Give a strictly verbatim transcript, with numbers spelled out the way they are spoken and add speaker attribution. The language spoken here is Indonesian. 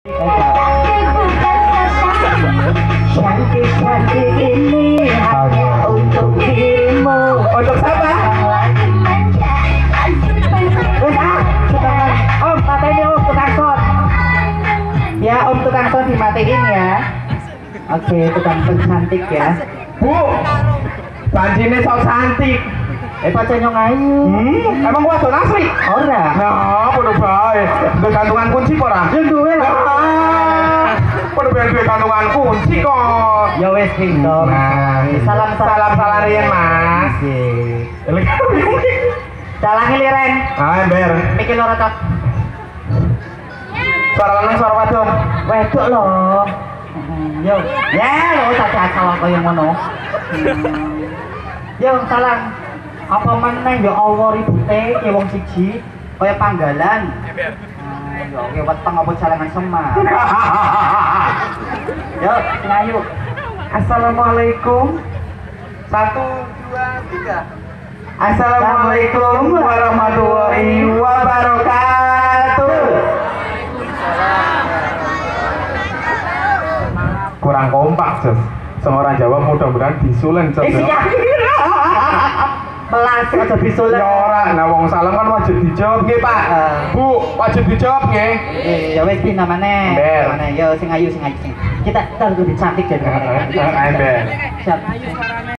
Speaker 1: Cantik-cantik ini hanya untuk dirimu.
Speaker 2: Untuk siapa?
Speaker 1: Terus ah, tukang Om, kata ini Om tukang shot. Ya Om tukang shot dimatiin ya. Oke, tukang shot cantik ya.
Speaker 2: Bu, banjine sok cantik.
Speaker 1: Eh pacar nyong ayu.
Speaker 2: Hmm, emang gua tuh asli.
Speaker 1: Ora.
Speaker 2: Nah, podo bae. Duwe gantungan kunci kok ora?
Speaker 1: Yang duwe lah.
Speaker 2: Ah, podo bae duwe gantungan kunci kok.
Speaker 1: Ya wes pinter.
Speaker 2: Nah,
Speaker 1: salam
Speaker 2: salam salam riyen, Mas.
Speaker 1: Dalang liren.
Speaker 2: Ah, ember.
Speaker 1: Mikir ora tok.
Speaker 2: Suara lanang suara wadon.
Speaker 1: Wedok loh. Yo, ya lo tak asal kaya ngono. Yo, salam. Apa meneh ya Allah ribute ke wong siji kaya panggalan. Yo, ya weteng apa jalangan semar. Yo, sing ayu.
Speaker 2: Assalamualaikum. Satu, dua, tiga. Assalamualaikum warahmatullahi wabarakatuh. Kurang kompak, Jos. Seorang Jawa mudah-mudahan bisulen, Jos.
Speaker 1: Isi Melas aja bisulen.
Speaker 2: Ya ora, nah wong salam kan wajib dijawab nggih, Pak. Bu, wajib dijawab nggih.
Speaker 1: Eh, ya wis pi namane.
Speaker 2: Ember.
Speaker 1: Namane yo sing ayu sing ayu sing. Kita kita lebih cantik jadi.
Speaker 2: Ember.
Speaker 1: Siap.